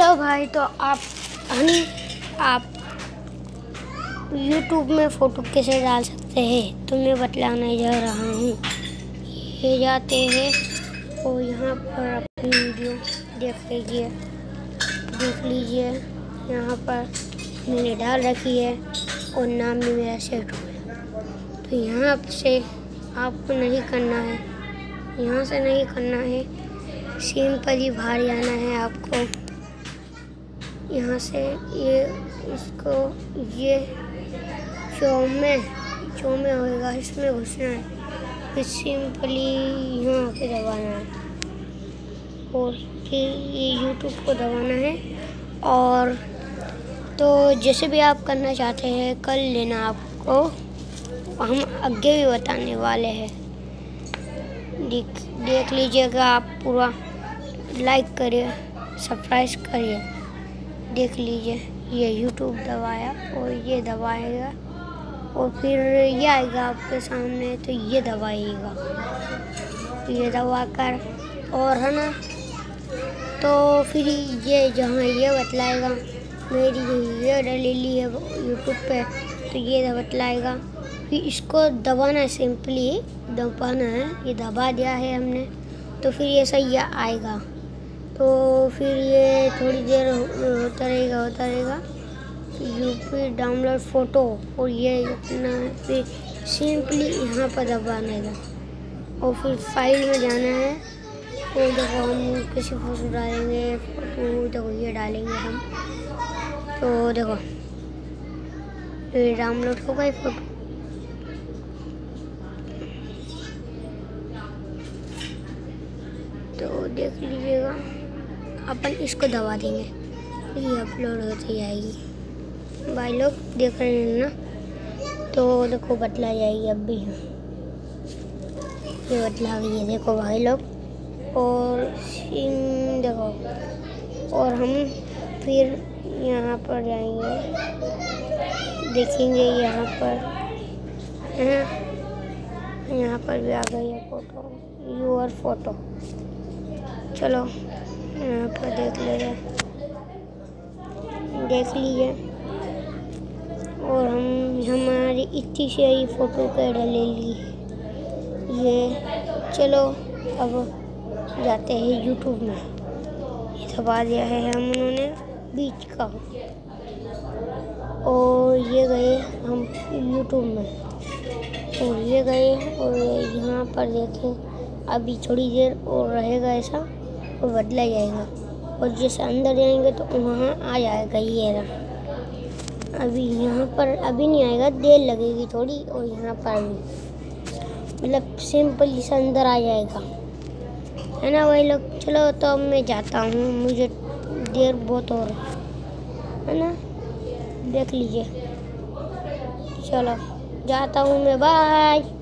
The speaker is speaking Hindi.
हेलो भाई, तो आप YouTube में फ़ोटो कैसे डाल सकते हैं तो मैं बतलाने जा रहा हूँ। ये जाते हैं और यहाँ पर अपनी वीडियो देख लीजिए। यहाँ पर मैंने डाल रखी है और नाम भी मेरा सेट हो गया। तो यहाँ से आपको नहीं करना है, यहाँ से नहीं करना है, सिंपल ही बाहर आना है आपको। यहाँ से ये शो में होगा, इसमें घुसना है, फिर सिंपली यहाँ पे दबाना है और फिर ये YouTube को दबाना है। और तो जैसे भी आप करना चाहते हैं कर लेना, आपको हम आगे भी बताने वाले हैं। देख लीजिएगा, आप पूरा लाइक करिए, सब्सक्राइब करिए। देख लीजिए, ये YouTube दबाया और ये दबाएगा और फिर ये आएगा आपके सामने, तो ये दबाइएगा। ये दबाकर और है ना, तो फिर ये जहाँ ये बतलाएगा मेरी ये डली है YouTube पे, तो ये बतलाएगा। फिर इसको दबाना है, सिंपली दबाना है। ये दबा दिया है हमने, तो फिर ये सही आएगा। तो फिर ये थोड़ी देर होता रहेगा यूपी डाउनलोड फ़ोटो, और ये इतना फिर सिंपली यहाँ पर दबाना है और फिर फाइल में जाना है। और देखो, हम किसी फोटो डालेंगे, देखो ये डालेंगे हम, तो देखो ये डाउनलोड हो गई फ़ोटो। तो देख लीजिएगा, अपन इसको दबा देंगे, ये अपलोड होती जाएगी। भाई लोग देख रहे हैं ना, तो देखो बतला जाएगी अब भी, ये बतला गई है, देखो भाई लोग। और देखो, और हम फिर यहाँ पर जाएंगे, देखेंगे यहाँ पर भी आ गई है फ़ोटो, योर फोटो। चलो यहाँ पर देख लीजिए। और हमारी इतनी सारी फ़ोटो कर ले ली ये। चलो अब जाते हैं YouTube में, ये दबा दिया है उन्होंने बीच का, और ये गए हम YouTube में, और ये गए और यहाँ पर देखें, अभी थोड़ी देर और रहेगा ऐसा और बदला जाएगा, और जैसे अंदर जाएंगे तो वहाँ आ जाएगा ये रहा। अभी यहाँ पर अभी नहीं आएगा, देर लगेगी थोड़ी, और यहाँ पर भी मतलब सिंपल से अंदर आ जाएगा, है ना भाई लोग। चलो तो अब मैं जाता हूँ, मुझे देर बहुत हो रही है ना, देख लीजिए। चलो जाता हूँ मैं, बाय।